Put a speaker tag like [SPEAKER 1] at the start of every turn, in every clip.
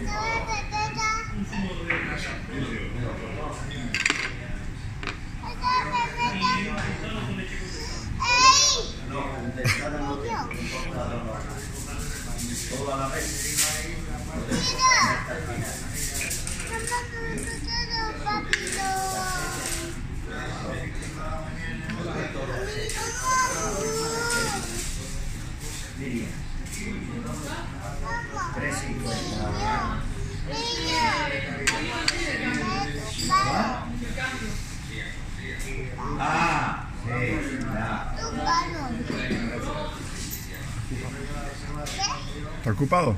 [SPEAKER 1] Ah, sí, ya.
[SPEAKER 2] ¿Está ocupado?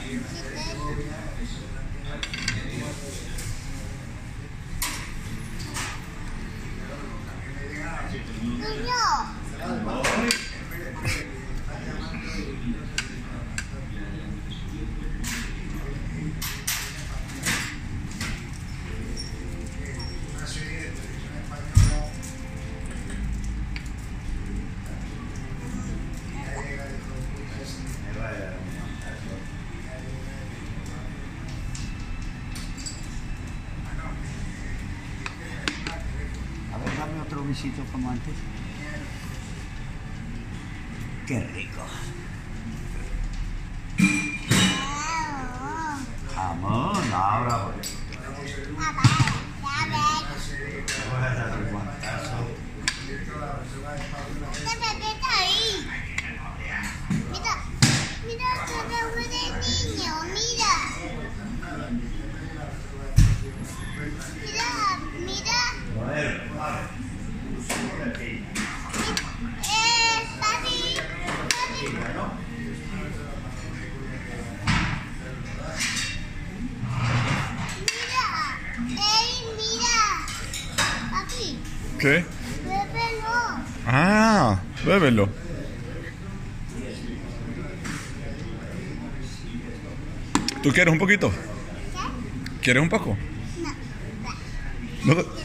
[SPEAKER 1] A ver, dame otro besito como antes. Qué rico. Jamón, ahora voy. Voy a dar un guantazo.
[SPEAKER 3] Mira, se ve de niño, mira. Mira. Papi. Mira. Papi.
[SPEAKER 2] ¿Qué?
[SPEAKER 3] Bébelo.
[SPEAKER 2] Ah, bébelo. ¿Tú quieres un poquito?
[SPEAKER 3] ¿Qué?
[SPEAKER 2] ¿Quieres un poco?
[SPEAKER 3] No.
[SPEAKER 2] No.
[SPEAKER 3] Agua.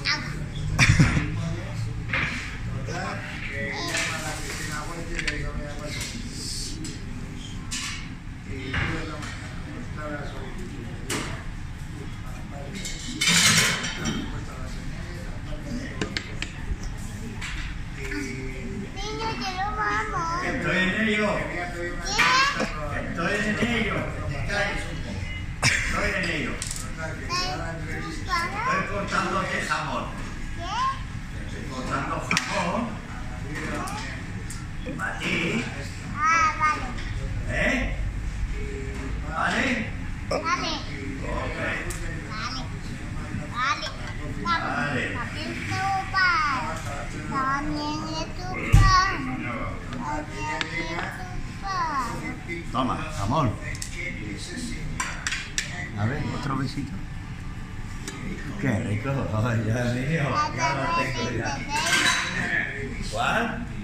[SPEAKER 3] Niño, que lo vamos.
[SPEAKER 1] Estoy en ello.
[SPEAKER 3] ¿Qué?
[SPEAKER 1] Estoy en ello. Estoy en ello. Estoy cortándote jamón.
[SPEAKER 3] ¿Qué?
[SPEAKER 1] Estoy cortando jamón. Para ti.
[SPEAKER 3] Ah, vale.
[SPEAKER 1] ¿Eh? ¿Vale?
[SPEAKER 3] Vale.
[SPEAKER 1] Ok.
[SPEAKER 3] Vale.
[SPEAKER 1] Vale.
[SPEAKER 3] También sopa. También es sopa. También es sopa.
[SPEAKER 1] Toma, jamón. A ver, otro besito. Qué rico. Ay, ya mío. Ya lo tengo ya. ¿Cuál?